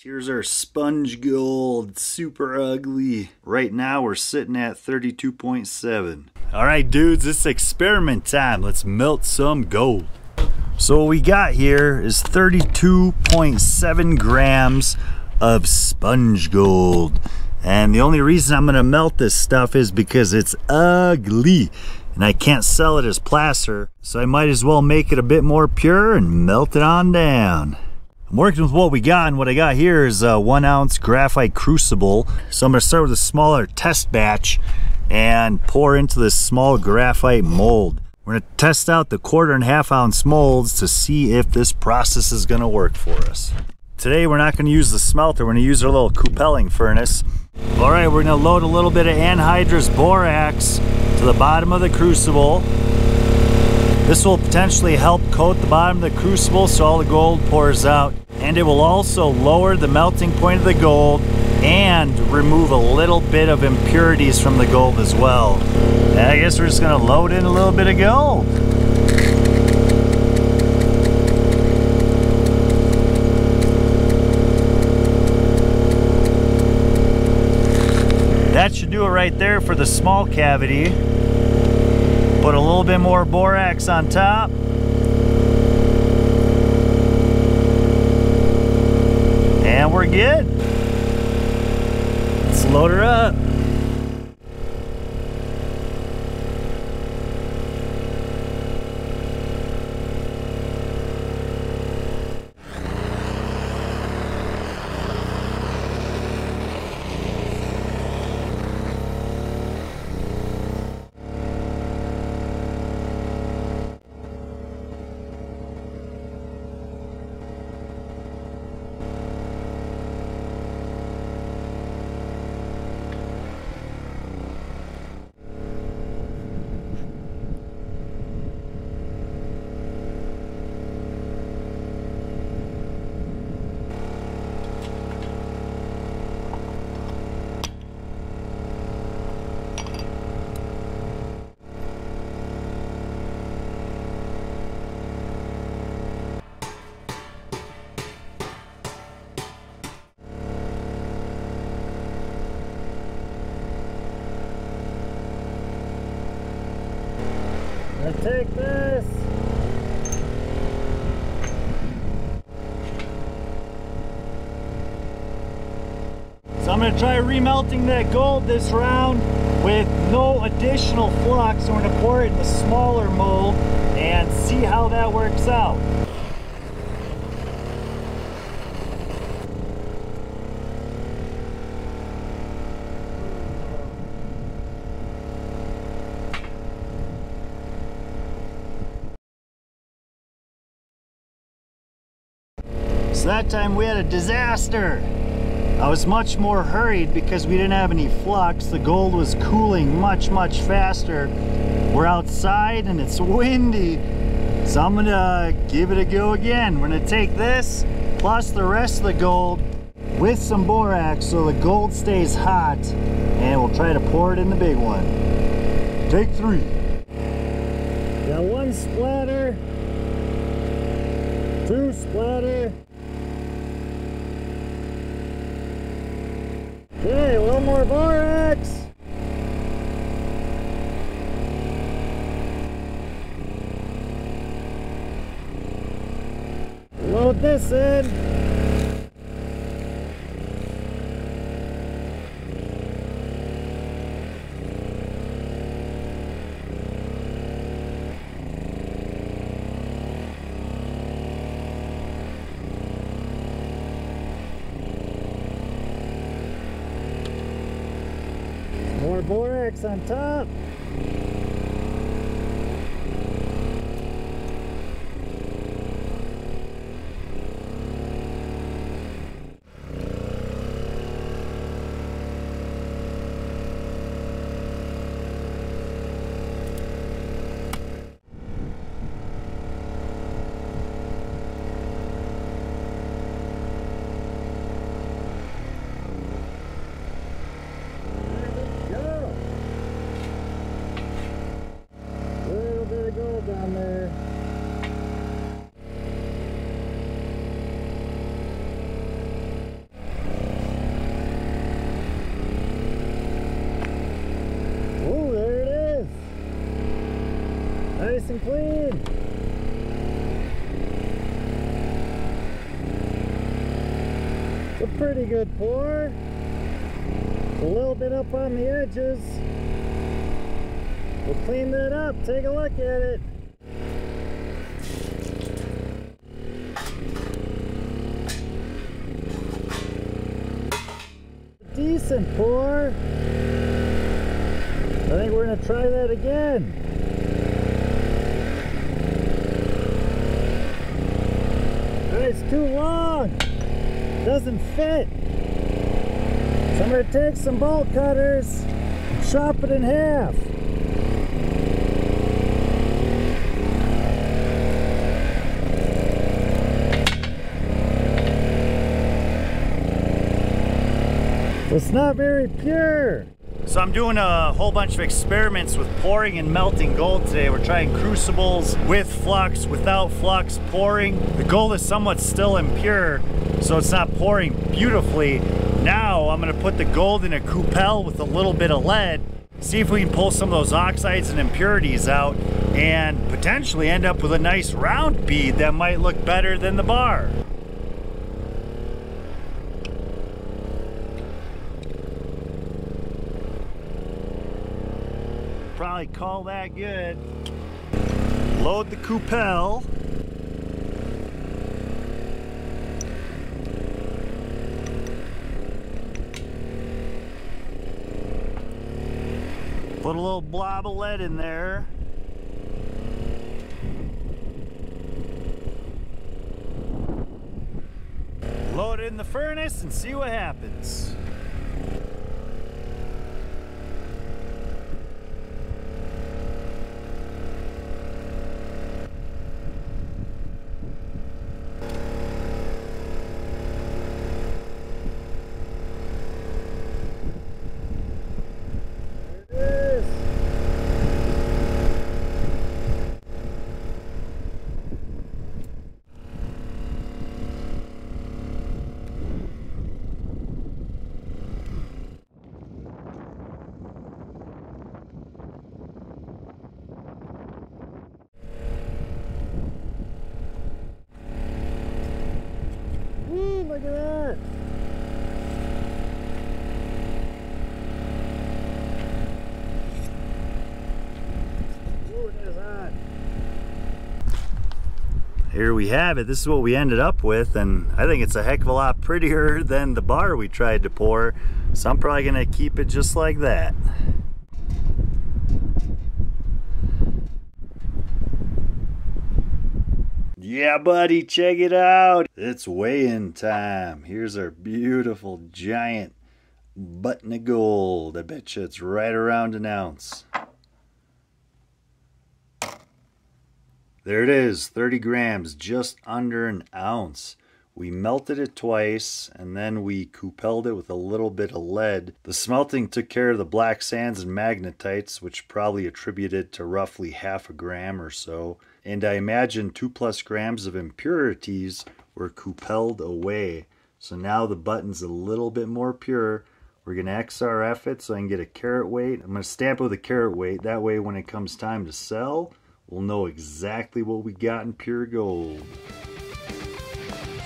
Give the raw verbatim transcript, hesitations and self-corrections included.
Here's our sponge gold, super ugly. Right now we're sitting at thirty-two point seven. All right, dudes, it's experiment time. Let's melt some gold. So what we got here is thirty-two point seven grams of sponge gold. And the only reason I'm gonna melt this stuff is because it's ugly and I can't sell it as placer. So I might as well make it a bit more pure and melt it on down. I'm working with what we got, and what I got here is a one ounce graphite crucible. So I'm gonna start with a smaller test batch and pour into this small graphite mold. We're gonna test out the quarter and half ounce molds to see if this process is gonna work for us. Today we're not gonna use the smelter, we're gonna use our little Cupelling furnace. All right, we're gonna load a little bit of anhydrous borax to the bottom of the crucible. This will potentially help coat the bottom of the crucible so all the gold pours out. And it will also lower the melting point of the gold and remove a little bit of impurities from the gold as well. And I guess we're just gonna load in a little bit of gold. That should do it right there for the small cavity. Put a little bit more borax on top. And we're good. Let's load her up. Let's take this. So I'm going to try remelting that gold this round with no additional flux. So we're going to pour it in the smaller mold and see how that works out. So that time we had a disaster. I was much more hurried because we didn't have any flux. The gold was cooling much, much faster. We're outside and it's windy. So I'm gonna give it a go again. We're gonna take this plus the rest of the gold with some borax so the gold stays hot, and we'll try to pour it in the big one. Take three. Got one splatter, two splatter. Okay, a little more borax. Load this in. More borax on top. and clean. It's a pretty good pour. A little bit up on the edges. We'll clean that up. Take a look at it. Decent pour. I think we're going to try that again. It's too long. Doesn't fit. So I'm going to take some bolt cutters and chop it in half. It's not very pure. So I'm doing a whole bunch of experiments with pouring and melting gold today. We're trying crucibles with flux, without flux, pouring. The gold is somewhat still impure, so it's not pouring beautifully. Now I'm gonna put the gold in a Cupel with a little bit of lead, see if we can pull some of those oxides and impurities out, and potentially end up with a nice round bead that might look better than the bar. Probably call that good. Load the Cupel. Put a little blob of lead in there. Load it in the furnace and see what happens. Look at that! Ooh, it is hot. Here we have it. This is what we ended up with, and I think it's a heck of a lot prettier than the bar we tried to pour, so I'm probably gonna keep it just like that. Yeah, buddy, check it out. It's weigh-in time. Here's our beautiful giant button of gold. I bet you it's right around an ounce. There it is, thirty grams, just under an ounce. We melted it twice, and then we Cupelled it with a little bit of lead. The smelting took care of the black sands and magnetites, which probably attributed to roughly half a gram or so. And I imagine two plus grams of impurities were Cupelled away. So now the button's a little bit more pure. We're gonna X R F it so I can get a carat weight. I'm gonna stamp it with a carat weight. That way when it comes time to sell, we'll know exactly what we got in pure gold.